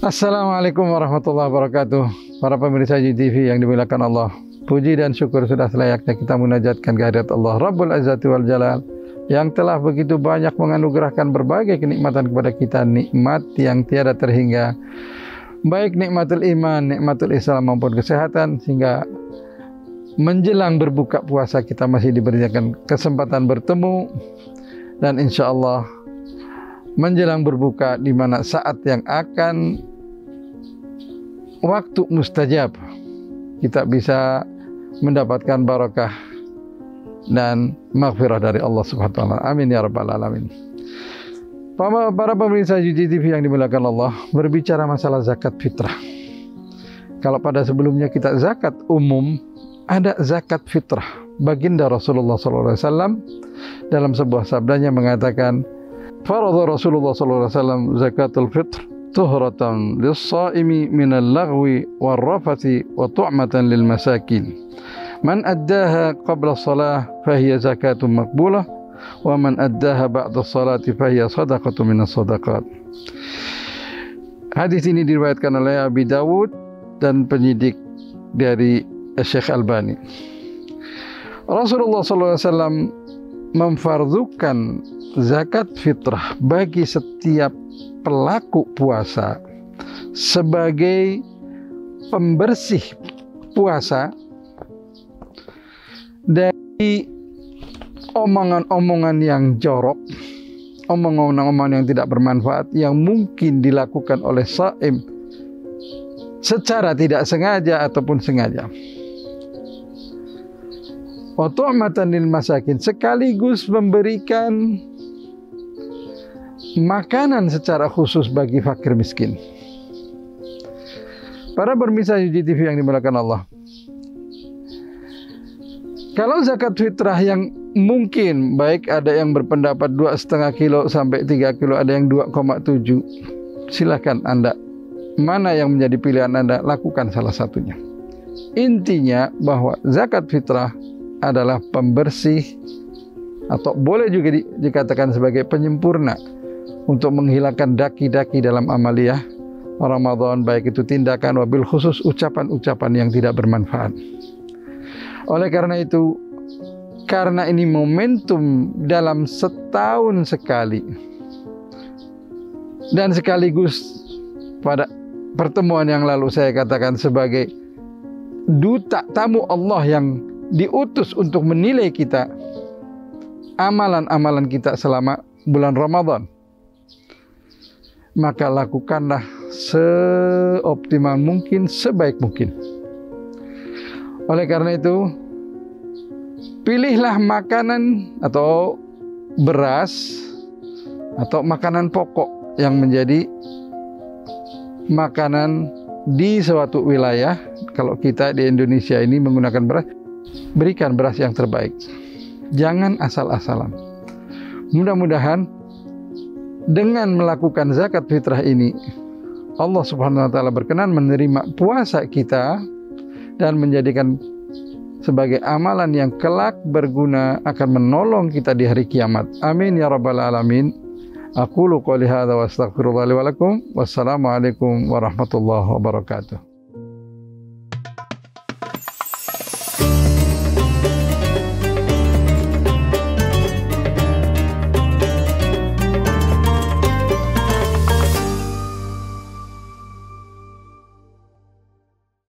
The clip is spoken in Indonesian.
Assalamualaikum warahmatullahi wabarakatuh. Para pemirsa GTV yang dimuliakan Allah, puji dan syukur sudah selayaknya kita munajatkan kehadirat Allah Rabbul Izzati wal Jalal yang telah begitu banyak menganugerahkan berbagai kenikmatan kepada kita, nikmat yang tiada terhingga, baik nikmatul iman, nikmatul Islam maupun kesehatan, sehingga menjelang berbuka puasa kita masih diberikan kesempatan bertemu, dan insya Allah menjelang berbuka di mana saat yang akan waktu mustajab kita bisa mendapatkan barakah dan maghfirah dari Allah Subhanahu wa taala. Amin ya rabbal alamin. Para pemirsa GTV yang dimuliakan Allah, berbicara masalah zakat fitrah. Kalau pada sebelumnya kita zakat umum, ada zakat fitrah. Baginda Rasulullah SAW dalam sebuah sabdanya mengatakan, "Faradha Rasulullah SAW zakatul fitr tuhratan lis-shaimi minal lagwi war-rafathi wa tu'matan lil masakin. Man addaha qabla shalah fahiya zakatun maqbulah wa man addaha ba'da sholati fahiya sadaqatu minas sadaqat." Hadis ini diriwayatkan oleh Abi Dawud dan penyidik dari Syekh Albani. Rasulullah SAW memfardukan zakat fitrah bagi setiap pelaku puasa sebagai pembersih puasa dari omongan-omongan yang jorok, omongan-omongan yang tidak bermanfaat yang mungkin dilakukan oleh shaim secara tidak sengaja ataupun sengaja. Wa tu'matan lil masakin, sekaligus memberikan makanan secara khusus bagi fakir miskin. Para pemirsa GTV yang dimuliakan Allah, kalau zakat fitrah yang mungkin, baik ada yang berpendapat 2,5 kilo sampai 3 kilo, ada yang 2,7, silakan Anda, mana yang menjadi pilihan Anda, lakukan salah satunya. Intinya bahwa zakat fitrah adalah pembersih, atau boleh juga dikatakan sebagai penyempurna untuk menghilangkan daki-daki dalam amaliyah Ramadan, baik itu tindakan wabil khusus ucapan-ucapan yang tidak bermanfaat. Oleh karena itu, karena ini momentum dalam setahun sekali, dan sekaligus pada pertemuan yang lalu saya katakan sebagai duta tamu Allah yang diutus untuk menilai kita, amalan-amalan kita selama bulan Ramadan, maka lakukanlah seoptimal mungkin, sebaik mungkin. Oleh karena itu, pilihlah makanan atau beras atau makanan pokok yang menjadi makanan di suatu wilayah. Kalau kita di Indonesia ini menggunakan beras, berikan beras yang terbaik, jangan asal-asalan. Mudah-mudahan dengan melakukan zakat fitrah ini, Allah Subhanahu wa taala berkenan menerima puasa kita dan menjadikan sebagai amalan yang kelak berguna, akan menolong kita di hari kiamat. Amin ya rabbal alamin. Aqulu qouli hadza wa astaghfirullah li wa lakum. Wassalamualaikum warahmatullahi wabarakatuh.